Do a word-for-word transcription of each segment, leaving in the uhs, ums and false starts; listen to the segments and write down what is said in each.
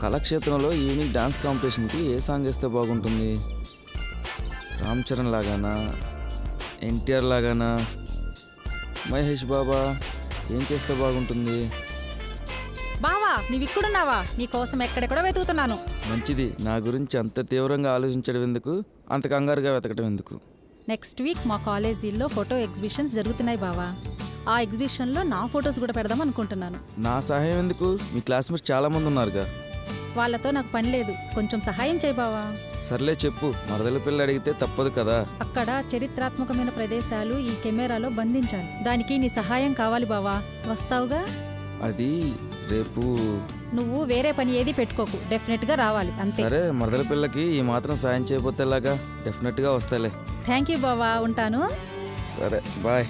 కళాక్షేత్రంలో evening dance కాంపిటీషన్కి ఏ సాంగ్ వేస్తే బాగుంటుంది? రామ్ చరణ్ లాగానా, ఎన్టీఆర్ లాగానా, మహేష్ బాబా? ఏం చేస్తే బాగుంటుంది? బావా నీవు ఇక్కడున్నావా? నీ కోసం ఎక్కడెక్కడో వెతుకుతున్నాను. మంచిది. నా గురించి అంత తీవ్రంగా ఆలోచించడం ఎందుకు, అంత కంగారుగా వెతకడం ఎందుకు? నెక్స్ట్ వీక్ మా కాలేజీలో ఫోటో ఎగ్జిబిషన్స్ జరుగుతున్నాయి బావా. ఆ ఎగ్జిబిషన్లో నా ఫొటోస్ కూడా పెడదాం అనుకుంటున్నాను. నా సహాయం ఎందుకు? మీ క్లాస్మేట్స్ చాలా మంది ఉన్నారుగా. వాళ్ళతో నాకు పని లేదు, కొంచెం సహాయం చేయి బావా. సర్లే చెప్పు. మరదల పిల్ల అడిగితే తప్పదు కదా. అక్కడ చరిత్రాత్మకమైన ప్రదేశాలు ఈ కెమెరాలో బంధించాలి. దానికి నీ సహాయం కావాలి బావా. వస్తావుగా? అది రేపు. నువ్వు వేరే పని ఏది పెట్టుకోకు, డెఫినెట్ గా రావాలి అంతే. సరే, మరదల పిల్లకి ఈ మాత్రం సాయం చేయకపోతే ఎలాగా? డెఫినెట్ గా వస్తాలే. థ్యాంక్ యూ బావా, ఉంటాను. సరే, బాయ్.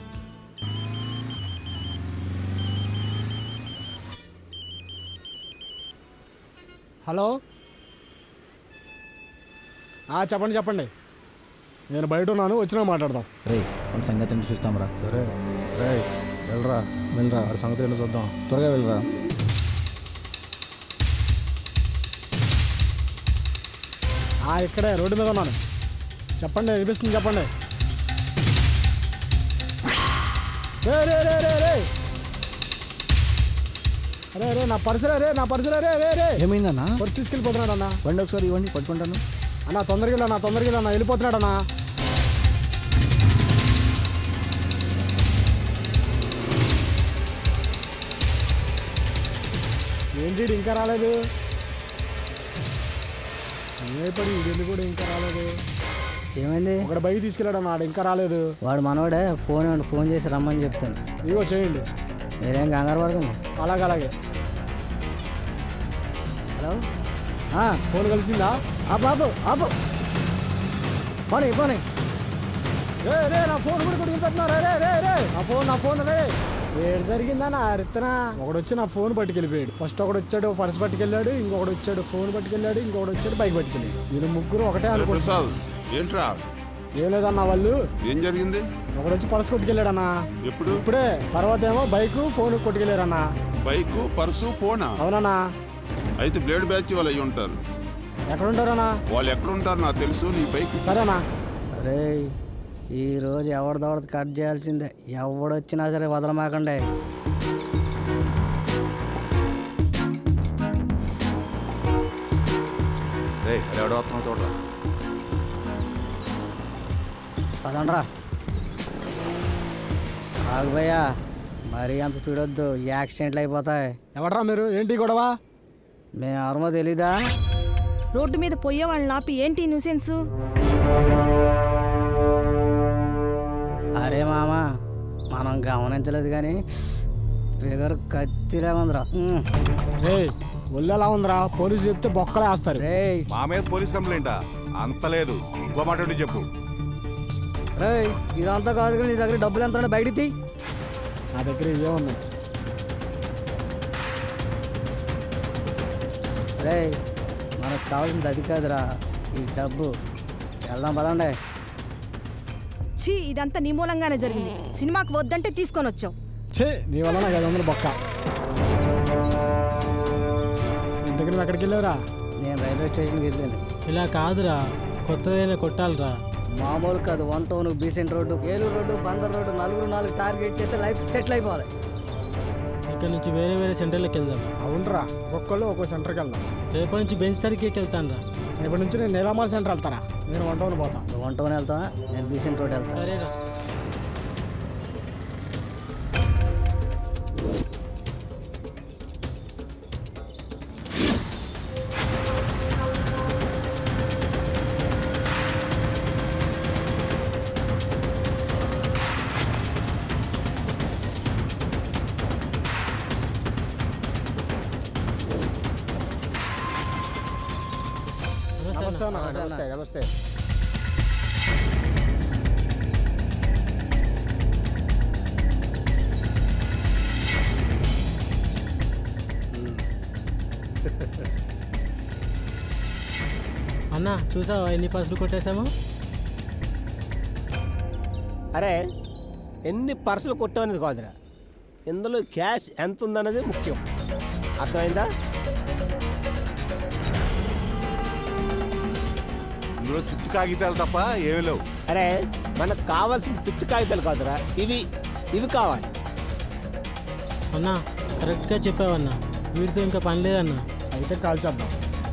హలో, చెప్పండి చెప్పండి. నేను బయట ఉన్నాను, వచ్చినా మాట్లాడదాం. రే మన సంగతి ఏంటి చూస్తాం రా. సరే రే, వెళ్ళరా వెళ్ళరా, ఆ సంగతి ఏంటో చూద్దాం. త్వరగా వెళ్ళరా. ఇక్కడే రోడ్డు మీద ఉన్నాను. చెప్పండి, వినిపిస్తుంది చెప్పండి. రే రే రే రే రే అరే రే నా పర్సురా రే నా పర్సురా రే రే రే ఏమైందన్నా? పర్సు తీసుకెళ్ళిపోతున్నాడు అన్న. బండి ఒకసారి ఇవ్వండి, పట్టుకుంటాను. అన్న తొందరగా వెళ్ళా, తొందరగా వెళ్ళా, వెళ్ళిపోతున్నాడు అన్న. ఏంటి ఇంకా రాలేదు? ఏమైపడి ఇది కూడా ఇంకా రాలేదు. ఏమైంది? ఒకటి బైక్ తీసుకెళ్ళాడు అన్నాడు, ఇంకా రాలేదు. వాడు మనోడే. ఫోన్ ఫోన్ చేసి రమ్మని చెప్తాను. ఇగో చేయండి. మీరేం కంగారు పడుతుంది. అలాగే అలాగే. Hello, phone కలిసిందా? బాబు బాబు పోనీ పోనీ. రే రే నా ఫోన్ కూడా కొట్టుకుపోతున్నారు. రే రే రే నా ఫోన్ నా ఫోన్ రే ఏడు జరిగిందా నా రిత్తనా? ఒకడు వచ్చి నా ఫోన్ పట్టుకెళ్ళిపోయాడు. ఫస్ట్ ఒకడు వచ్చాడు పర్స్ పట్టుకెళ్ళాడు, ఇంకొకడు వచ్చాడు ఫోన్ పట్టుకెళ్ళాడు, ఇంకొకడు వచ్చాడు బైక్ పట్టుకెళ్ళాడు. వీళ్ళు ముగ్గురు ఒకటే అనుకుంటున్నారు. ఏంట్రా? ఏం లేదన్నా, వాళ్ళు ఏం జరిగింది? ఒకడు వచ్చి పర్స్ కొట్టుకెళ్ళాడన్నా. ఎప్పుడు? ఇప్పుడే. తర్వాత ఏమో బైక్ ఫోన్ కొట్టుకెళ్ళారన్నా. బైక్ పర్సు ఫోనా? అవునన్నా. అయితే బ్లేడ్ బ్యాచ్ వాళ్ళు అయ్యి ఉంటారు. ఎక్కడుంటారన్నా? వాళ్ళు ఎక్కడుంటారు నాకు తెలుసు. నీ బైక్ సరేనా? అరే ఈరోజు ఎవరిదోడది కట్ చేయాల్సిందే. ఎవడొచ్చినా సరే వదలమాకండి. పదండ్రా. ఆగుబోయా, మరీ అంత స్పీడ్ వద్దు, యాక్సిడెంట్లు అయిపోతాయి. ఎవడరా మీరు? ఏంటి గొడవ? మేము ఎవరమో తెలీదా? రోడ్డు మీద పోయే వాళ్ళని ఆపి ఏంటి న్యూసెన్స్? అరే మామా, మనం గమనించలేదు కానీ ఫిగర్ కత్తిలా ఉందిరా. రే ఒళ్ళెలా ఉందిరా? పోలీసు చెప్తే బొక్కలే వేస్తారు. రే మా మీద పోలీస్ కంప్లైంటా? అంత లేదు, ఇంకో మాట చెప్పు. రే ఇదంతా కాదు కానీ నీ దగ్గర డబ్బులు ఎంత బయటికి తీ. నా దగ్గర ఇవే ఉన్నాయి. రే మనకు కావాల్సింది అది కాదురా, ఈ డబ్బు. వెళ్దాం పదండి. ఛీ, ఇదంతా నీ మూలంగానే జరిగింది. సినిమాకి వద్దంటే తీసుకొని వచ్చావు. ఛే, నీ వల్ల నాకు ఐదు వందలు బొక్క. ఇంతకీ నువ్వు ఎక్కడికి వెళ్ళావురా? నేను రైల్వే స్టేషన్కి వెళ్ళాను. ఇలా కాదురా, కొత్తదైనా కొట్టాలిరా. మామూలు కాదు, one town, Besant road, Eluru road, Bandar road, నలుగురు నాలుగు టార్గెట్ చేస్తే లైఫ్ సెటిల్ అయిపోవాలి. ఇక్కడ నుంచి వేరే వేరే సెంటర్లకు వెళ్దాం. అవునరా, ఒక్కొక్కళ్ళు ఒక్కో సెంటర్కి వెళ్దాం. రేపటి నుంచి బెంచ్ సర్కిల్కి వెళ్తాను రా. రేపటి నుంచి నేను నీలామార్ సెంటర్ వెళ్తారా? నేను వన్ టౌన్ పోతా. వన్ టౌన్ వెళ్తా, నేను బీసెంట్ రోడ్ వెళ్తాను. సరేరా. నమస్తే నమస్తే. అన్నా చూసావా ఎన్ని పర్సులు కొట్టేశాము? అరే ఎన్ని పర్సులు కొట్టామనేది కాదురా, ఇందులో క్యాష్ ఎంత ఉందన్నది ముఖ్యం. అర్థమైందా? ఇందులో చిత్తు కాగితాలు తప్ప ఏమీ లేవు. అరే మనకు కావాల్సిన పిచ్చి కాగితాలు కాదురా, ఇవి ఇవి కావాలి. అన్నా కరెక్ట్గా చెప్పావన్నా, వీటితో ఇంకా పని లేదన్నా. అయితే కాల్ చేద్దాం.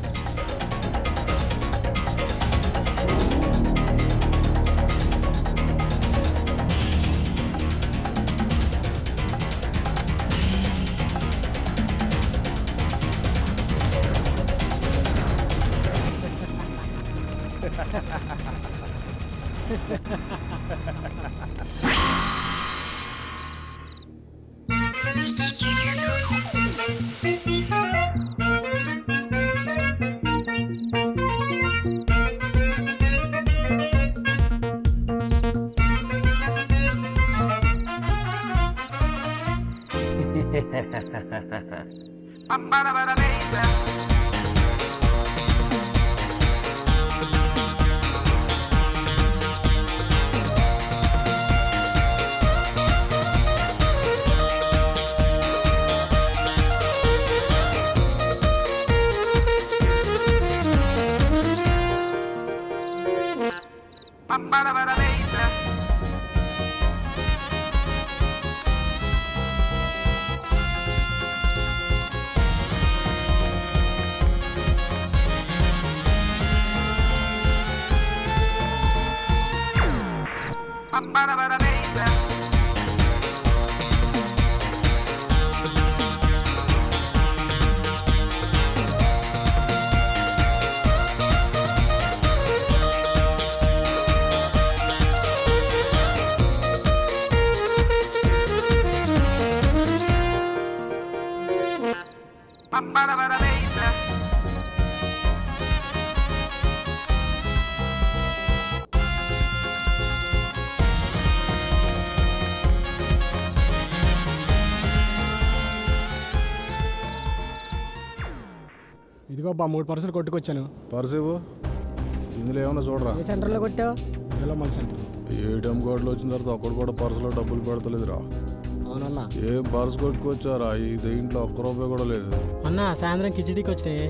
ఇదిగో బా మూడు పర్సులు కొట్టుకొచ్చాను. పర్సు ఇవ్వు. ఇందులో ఏమన్నా చూడరా. ఏ సెంటర్లో కొట్టావు? వేలమ్మల సెంటర్. ఏటీఎం కార్డులు వచ్చిన తర్వాత ఒక్కడు కూడా పర్సులో డబ్బులు పెడతలేదురా. అవునన్నా. ఏం పర్సు కొట్టుకొచ్చారా? ఈ దీంట్లో ఒక్క రూపాయి కూడా లేదు. అన్నా సాయంత్రం కిచిడీకి వచ్చినాయి.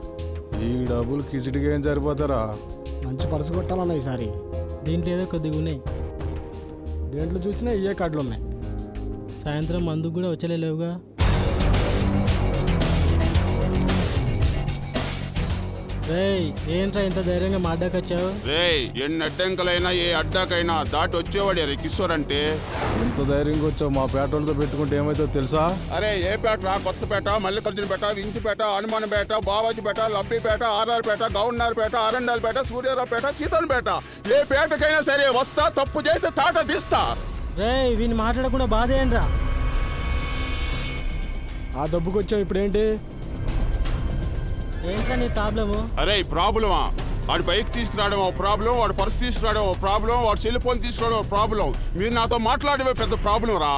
ఈ డబ్బులు కిచిడికి ఏం సరిపోతారా? మంచి పర్సు కొట్టాలన్నా ఈసారి. దీంట్లో ఏదో కొద్దిగా ఉన్నాయి. దేంట్లో చూసినా ఏ కార్డులు ఉన్నాయి. సాయంత్రం మందుకు కూడా వచ్చలేవుగా. రేయ్ ఏంట్రా ఇంత ధైర్యంగా మా అడ్డాకి వచ్చావు? రేయ్ ఎన్ని అడ్డంకులైనా ఏ అడ్డాకైనా దాటి వచ్చేవాడు అరే కిషోర్ అంటే. ఎంత ధైర్యంగా వచ్చావు? మా పేటలతో పెట్టుకుంటే ఏమైతే తెలుసా? అరే ఏ పేట? కొత్తపేట, మల్లికార్జునపేట, వింకిపేట, హనుమాన్పేట, బావాజీపేట, లబ్బిపేట, ఆర్ఆర్పేట, గవర్నర్పేట, అరండాలపేట, సూర్యారావుపేట, సీతన్పేట, ఏ పేటకైనా సరే వస్తా, తప్పు చేస్తే తాట తీస్తా. రేయ్ వీని మాట్లాడకుండా బాధేయండిరా. ఆ దెబ్బకు వచ్చావు ఇప్పుడేంటి? ఏంట్రా నీ ప్రాబ్లము? అరే ప్రాబ్లమా? వాడు బైక్ తీసుకురావడం ఓ ప్రాబ్లం, వాడు పర్స్ తీసుకురావడం ఓ ప్రాబ్లం, వాడు సెల్ ఫోన్ తీసుకురావడం ఓ ప్రాబ్లం. మీరు నాతో మాట్లాడేవే పెద్ద ప్రాబ్లం రా.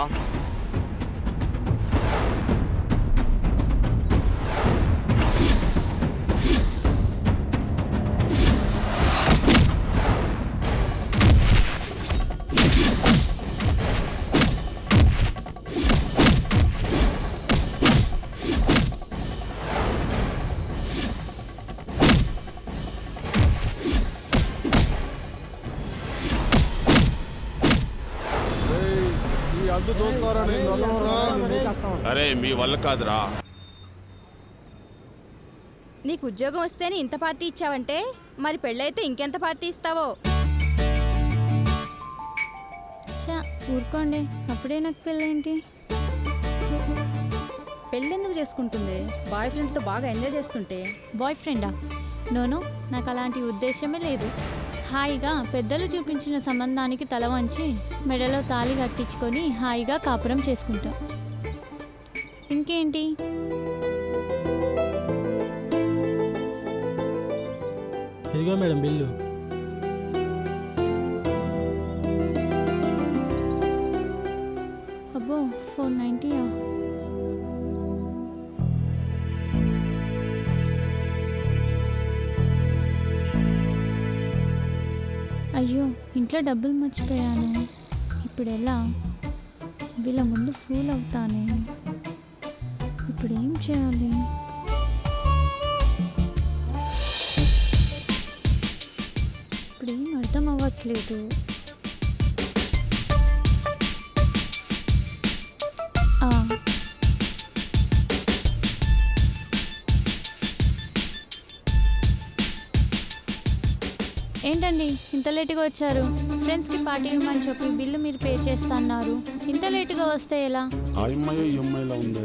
అరే మీ వల్ల కాదురా. నీకు ఉద్యోగం వస్తేనే ఇంత పార్టీ ఇచ్చావంటే మరి పెళ్ళైతే ఇంకెంత పార్టీ ఇస్తావో? ఊరుకోండి, అప్పుడే నాకు పెళ్ళేంటి? పెళ్ళెందుకు చేసుకుంటుంది? బాయ్ ఫ్రెండ్తో బాగా ఎంజాయ్ చేస్తుంటే. బాయ్ ఫ్రెండా? నోను, నాకు అలాంటి ఉద్దేశమే లేదు. హాయిగా పెద్దలు చూపించిన సంబంధానికి తల వంచి మెడలో తాళి కట్టించుకొని హాయిగా కాపురం చేసుకుంటాం. ఇంకేంటి? ఇదిగో మేడం బిల్లు. అబ్బో ఫోర్ నైంటీయా? అయ్యో ఇంట్లో డబ్బులు మర్చిపోయాను. ఇప్పుడు ఎలా? వీళ్ళ ముందు ఫూల్ అవుతానే. ఇప్పుడు ఏం చేయాలి? రావట్లేదు. ఆ. ఏంటండి ఇంత లేటుగా వచ్చారు? ఫ్రెండ్స్కి పార్టీ ఇవ్వమని చెప్పి బిల్లు మీరు పే చేస్తున్నారు. ఇంత లేటుగా వస్తే ఎలా? ఆ అమ్మాయి ఈ అమ్మాయిలా ఉంది.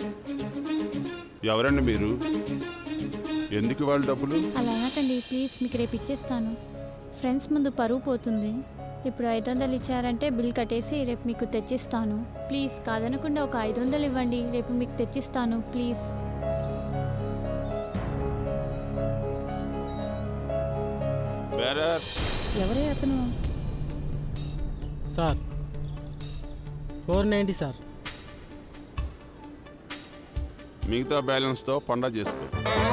ఎవరండి మీరు? ఎందుకు ఇవ్వాలి డబ్బులు? అలా అనకండి ప్లీజ్, మీకు రేపు ఇచ్చేస్తాను. ఫ్రెండ్స్ ముందు పరువు పోతుంది. ఇప్పుడు ఐదు వందలు ఇచ్చారంటే బిల్ కట్టేసి రేపు మీకు తెచ్చిస్తాను. ప్లీజ్ కాదనకుండా ఒక ఐదు వందలు ఇవ్వండి, రేపు మీకు తెచ్చిస్తాను ప్లీజ్. ఎవరే అతను? Sir four ninety sir. మిగతా బ్యాలెన్స్తో పండా చేసుకో.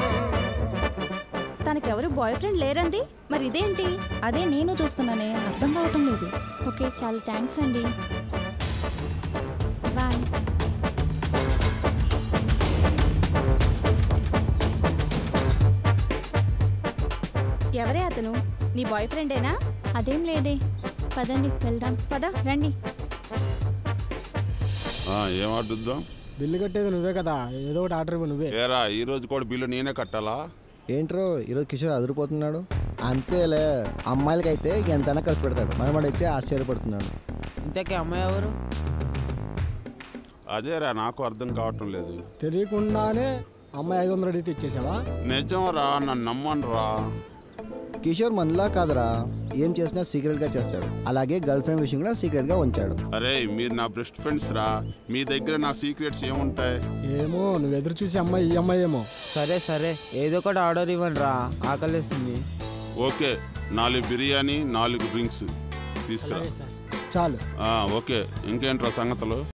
తనకెవరు బాయ్ ఫ్రెండ్ లేరండి, మరి ఇదేంటి? అదే నేను చూస్తున్నానే, అర్థం కావటం లేదు. ఓకే చాలా థ్యాంక్స్ అండి, బాయ్. ఎవరే అతను? నీ బాయ్ ఫ్రెండేనా? అదేం లేదే, పదండి వెళ్దాం. పద రండి. ఏం ఆర్డర్? బిల్లు కట్టేది నువ్వే కదా, ఏదో ఒకటి ఆర్డర్ ఇవ్వు నువ్వే. ఏరా ఈ రోజు కూడా బిల్లు నేనే కట్టాలా? ఏంట్రో ఈరోజు కిషోర్ అదిరిపోతున్నాడు. అంతేలే, అమ్మాయిలకైతే ఎంతైనా ఖర్చు పెడతాడు, మనమడైతే ఆశ్చర్యపడుతున్నాడు. ఇంతకీ అమ్మాయి ఎవరు? అదేరా నాకు అర్థం కావటం లేదు. తెలియకుండానే అమ్మాయి ఐదు వందలు అడిగితే ఇచ్చేసావా? నిజం రా, నన్ను నమ్మను రా. కిషోర్ మనలా కాదురా, ఏం చేసినా సీక్రెట్ గా చేస్తాడు. అలాగే గర్ల్ ఫ్రెండ్ విషయం కూడా సీక్రెట్ గా ఉంచాడు. అరే మీరు నా బెస్ట్ ఫ్రెండ్స్ రా, మీ దగ్గర నా సీక్రెట్స్ ఏముంటాయి? ఏమో నువ్వు ఎదురు చూసి అమ్మాయి ఈ అమ్మాయి ఏమో. సరే సరే ఏదో ఒకటి ఆర్డర్ ఇవ్వండి రా, ఆకలిస్తుంది. ఓకే, నాలుగు బిర్యానీ నాలుగు డ్రింక్స్ తీసుకురా. చాలు. ఓకే, ఇంకేంట్రా సంగతులు?